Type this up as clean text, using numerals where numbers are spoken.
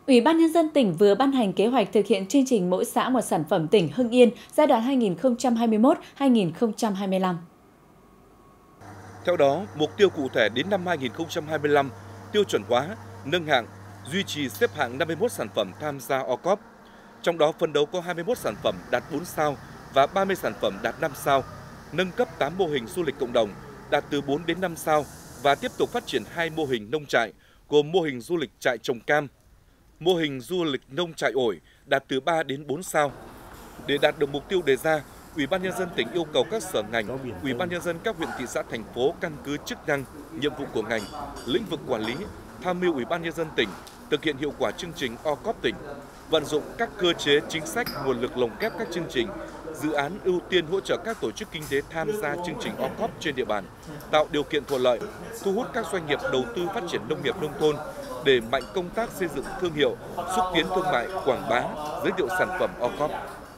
Ủy ban Nhân dân tỉnh vừa ban hành kế hoạch thực hiện chương trình mỗi xã một sản phẩm tỉnh Hưng Yên giai đoạn 2021-2025. Theo đó, mục tiêu cụ thể đến năm 2025, tiêu chuẩn hóa, nâng hạng, duy trì xếp hạng 51 sản phẩm tham gia OCOP. Trong đó phấn đấu có 21 sản phẩm đạt 4 sao và 30 sản phẩm đạt 5 sao, nâng cấp 8 mô hình du lịch cộng đồng đạt từ 4 đến 5 sao và tiếp tục phát triển 2 mô hình nông trại gồm mô hình du lịch trại trồng cam, mô hình du lịch nông trại ổi đạt từ 3 đến 4 sao. Để đạt được mục tiêu đề ra, Ủy ban Nhân dân tỉnh yêu cầu các sở ngành, Ủy ban Nhân dân các huyện, thị xã, thành phố căn cứ chức năng, nhiệm vụ của ngành, lĩnh vực quản lý, tham mưu Ủy ban Nhân dân tỉnh thực hiện hiệu quả chương trình OCOP tỉnh, vận dụng các cơ chế chính sách, nguồn lực lồng ghép các chương trình, dự án ưu tiên hỗ trợ các tổ chức kinh tế tham gia chương trình OCOP trên địa bàn, tạo điều kiện thuận lợi, thu hút các doanh nghiệp đầu tư phát triển nông nghiệp nông thôn, đẩy mạnh công tác xây dựng thương hiệu, xúc tiến thương mại, quảng bá, giới thiệu sản phẩm OCOP.